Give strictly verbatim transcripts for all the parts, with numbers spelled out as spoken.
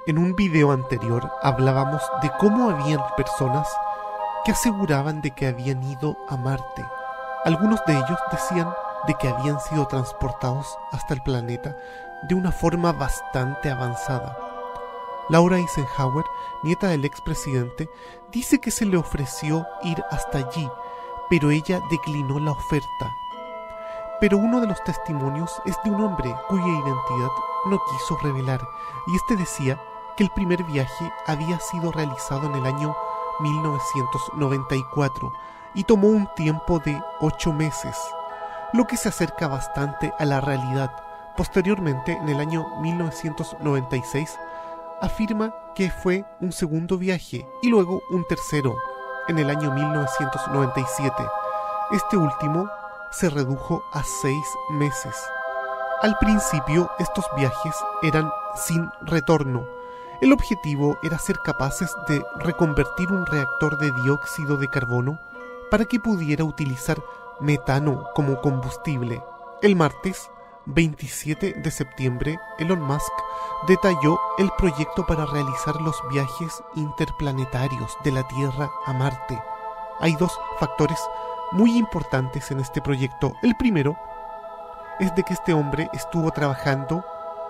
En un video anterior hablábamos de cómo habían personas que aseguraban de que habían ido a Marte. Algunos de ellos decían de que habían sido transportados hasta el planeta de una forma bastante avanzada. Laura Eisenhower, nieta del expresidente, dice que se le ofreció ir hasta allí, pero ella declinó la oferta. Pero uno de los testimonios es de un hombre cuya identidad no quiso revelar, y este decía que el primer viaje había sido realizado en el año mil novecientos noventa y cuatro y tomó un tiempo de ocho meses, lo que se acerca bastante a la realidad. Posteriormente, en el año mil novecientos noventa y seis, afirma que fue un segundo viaje y luego un tercero en el año mil novecientos noventa y siete. Este último se redujo a seis meses. Al principio, estos viajes eran sin retorno. El objetivo era ser capaces de reconvertir un reactor de dióxido de carbono para que pudiera utilizar metano como combustible. El martes veintisiete de septiembre, Elon Musk detalló el proyecto para realizar los viajes interplanetarios de la Tierra a Marte. Hay dos factores muy importantes en este proyecto. El primero es de que este hombre estuvo trabajando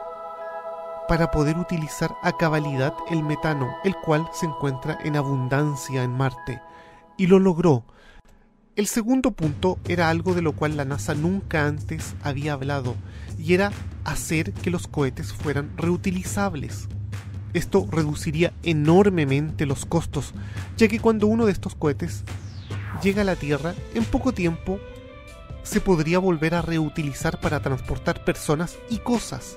para poder utilizar a cabalidad el metano, el cual se encuentra en abundancia en Marte, y lo logró. El segundo punto era algo de lo cual la NASA nunca antes había hablado, y era hacer que los cohetes fueran reutilizables. Esto reduciría enormemente los costos, ya que cuando uno de estos cohetes llega a la Tierra, en poco tiempo se podría volver a reutilizar para transportar personas y cosas.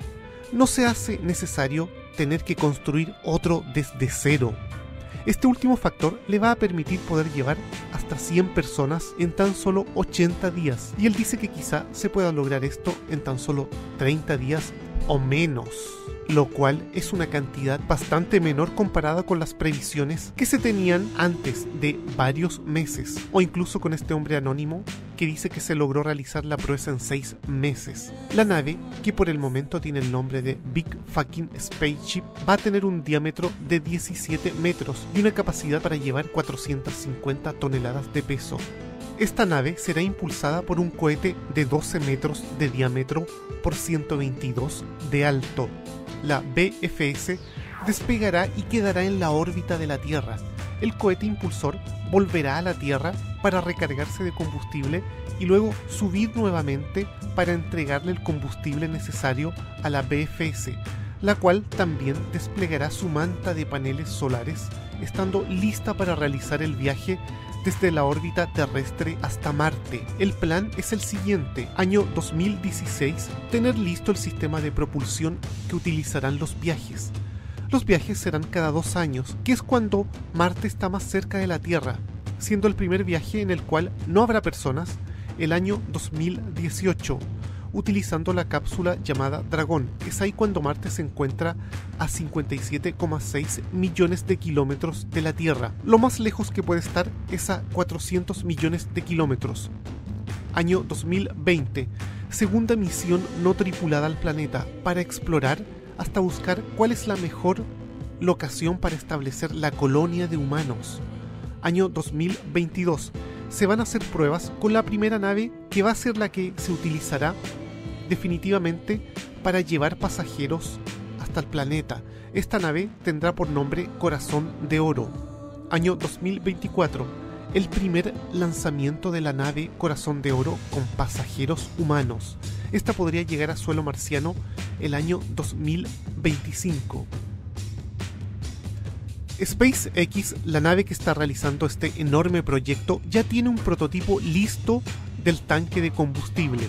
No se hace necesario tener que construir otro desde cero. Este último factor le va a permitir poder llevar hasta cien personas en tan solo ochenta días, y él dice que quizá se pueda lograr esto en tan solo treinta días o menos, lo cual es una cantidad bastante menor comparada con las previsiones que se tenían antes de varios meses, o incluso con este hombre anónimo que dice que se logró realizar la proeza en seis meses. La nave, que por el momento tiene el nombre de Big Fucking Spaceship, va a tener un diámetro de diecisiete metros y una capacidad para llevar cuatrocientas cincuenta toneladas de peso. Esta nave será impulsada por un cohete de doce metros de diámetro por ciento veintidós de alto. La B F S despegará y quedará en la órbita de la Tierra. El cohete impulsor volverá a la Tierra para recargarse de combustible y luego subir nuevamente para entregarle el combustible necesario a la B F S, la cual también desplegará su manta de paneles solares, estando lista para realizar el viaje desde la órbita terrestre hasta Marte. El plan es el siguiente: año dos mil dieciséis, tener listo el sistema de propulsión que utilizarán los viajes. Los viajes serán cada dos años, que es cuando Marte está más cerca de la Tierra, siendo el primer viaje en el cual no habrá personas el año dos mil dieciocho, utilizando la cápsula llamada Dragón. Es ahí cuando Marte se encuentra a cincuenta y siete coma seis millones de kilómetros de la Tierra. Lo más lejos que puede estar es a cuatrocientos millones de kilómetros. Año dos mil veinte, segunda misión no tripulada al planeta para explorar hasta buscar cuál es la mejor locación para establecer la colonia de humanos. Año dos mil veintidós, se van a hacer pruebas con la primera nave que va a ser la que se utilizará definitivamente para llevar pasajeros hasta el planeta. Esta nave tendrá por nombre Corazón de Oro. Año dos mil veinticuatro, el primer lanzamiento de la nave Corazón de Oro con pasajeros humanos. Esta podría llegar a suelo marciano el año dos mil veinticinco. SpaceX, la nave que está realizando este enorme proyecto, ya tiene un prototipo listo del tanque de combustible.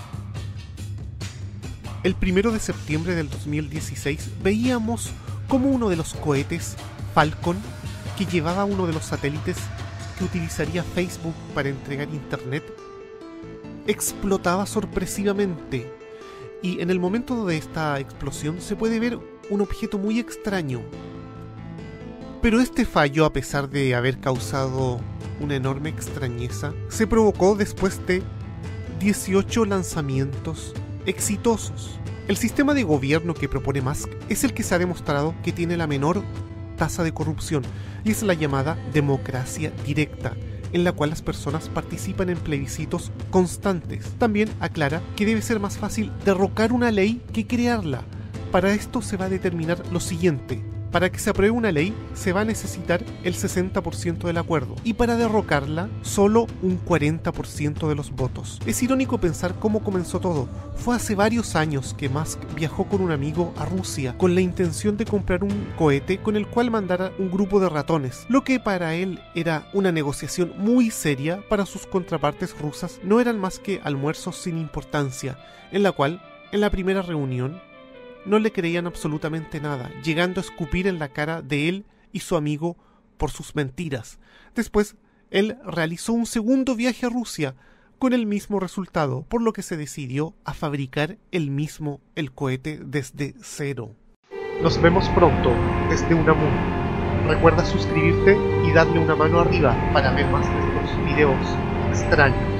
El primero de septiembre del dos mil dieciséis veíamos como uno de los cohetes Falcon, que llevaba uno de los satélites que utilizaría Facebook para entregar internet, explotaba sorpresivamente, y en el momento de esta explosión se puede ver un objeto muy extraño. Pero este fallo, a pesar de haber causado una enorme extrañeza, se provocó después de dieciocho lanzamientos exitosos. El sistema de gobierno que propone Musk es el que se ha demostrado que tiene la menor tasa de corrupción, y es la llamada democracia directa, en la cual las personas participan en plebiscitos constantes. También aclara que debe ser más fácil derrocar una ley que crearla. Para esto se va a determinar lo siguiente: para que se apruebe una ley se va a necesitar el sesenta por ciento del acuerdo, y para derrocarla solo un cuarenta por ciento de los votos. Es irónico pensar cómo comenzó todo. Fue hace varios años que Musk viajó con un amigo a Rusia con la intención de comprar un cohete con el cual mandara un grupo de ratones. Lo que para él era una negociación muy seria, para sus contrapartes rusas no eran más que almuerzos sin importancia, en la cual, en la primera reunión, no le creían absolutamente nada, llegando a escupir en la cara de él y su amigo por sus mentiras. Después, él realizó un segundo viaje a Rusia con el mismo resultado, por lo que se decidió a fabricar él mismo el cohete desde cero. Nos vemos pronto desde Unamuno. Recuerda suscribirte y darle una mano arriba para ver más de estos videos extraños.